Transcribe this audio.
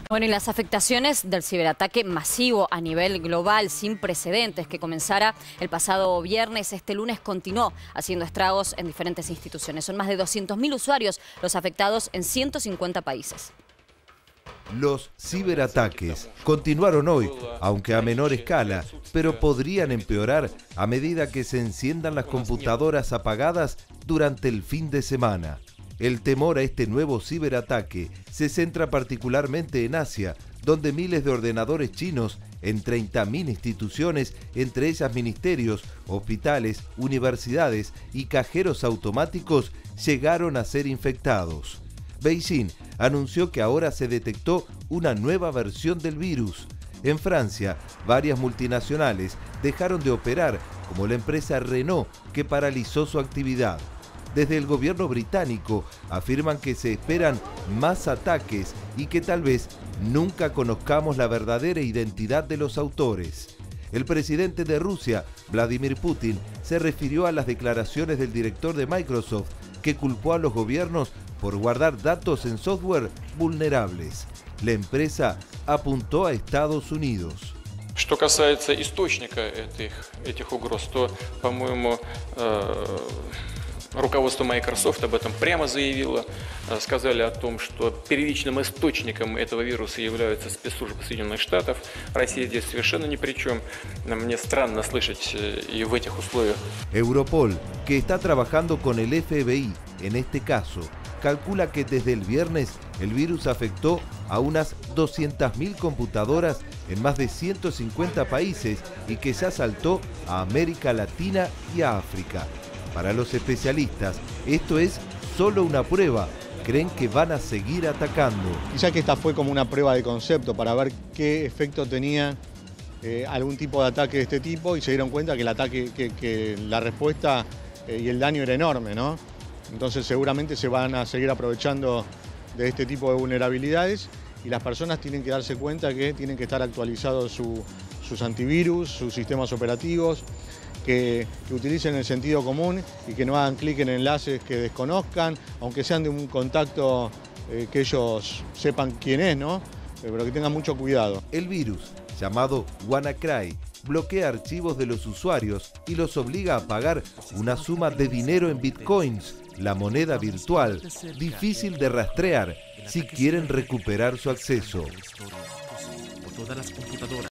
Bueno, y las afectaciones del ciberataque masivo a nivel global sin precedentes que comenzara el pasado viernes, este lunes continuó haciendo estragos en diferentes instituciones. Son más de 200.000 usuarios los afectados en 150 países. Los ciberataques continuaron hoy, aunque a menor escala, pero podrían empeorar a medida que se enciendan las computadoras apagadas durante el fin de semana. El temor a este nuevo ciberataque se centra particularmente en Asia, donde miles de ordenadores chinos en 30.000 instituciones, entre ellas ministerios, hospitales, universidades y cajeros automáticos, llegaron a ser infectados. Beijing anunció que ahora se detectó una nueva versión del virus. En Francia, varias multinacionales dejaron de operar, como la empresa Renault, que paralizó su actividad. Desde el gobierno británico afirman que se esperan más ataques y que tal vez nunca conozcamos la verdadera identidad de los autores. El presidente de Rusia, Vladimir Putin, se refirió a las declaraciones del director de Microsoft, que culpó a los gobiernos por guardar datos en software vulnerables. La empresa apuntó a Estados Unidos. Что касается источника этих угроз, то, по-моему, руководство Microsoft об этом прямо заявило. Сказали о том, что первичным источником этого вируса являются спецслужбы Соединенных Штатов. Россия здесь совершенно ни при чем. Мне странно слышать и в этих условиях. Europol, que está trabajando con el FBI en este caso, calcula que desde el viernes el virus afectó a unas 200.000 computadoras en más de 150 países y que ya saltó a América Latina y a África. Para los especialistas, esto es solo una prueba. Creen que van a seguir atacando. Quizá que esta fue como una prueba de concepto para ver qué efecto tenía algún tipo de ataque de este tipo, y se dieron cuenta que el ataque, que la respuesta y el daño era enorme, ¿no? Entonces seguramente se van a seguir aprovechando de este tipo de vulnerabilidades, y las personas tienen que darse cuenta que tienen que estar actualizados sus antivirus, sus sistemas operativos, que utilicen el sentido común y que no hagan clic en enlaces que desconozcan, aunque sean de un contacto que ellos sepan quién es, ¿no? Pero que tengan mucho cuidado. El virus, llamado WannaCry, bloquea archivos de los usuarios y los obliga a pagar una suma de dinero en bitcoins, la moneda virtual, difícil de rastrear si quieren recuperar su acceso.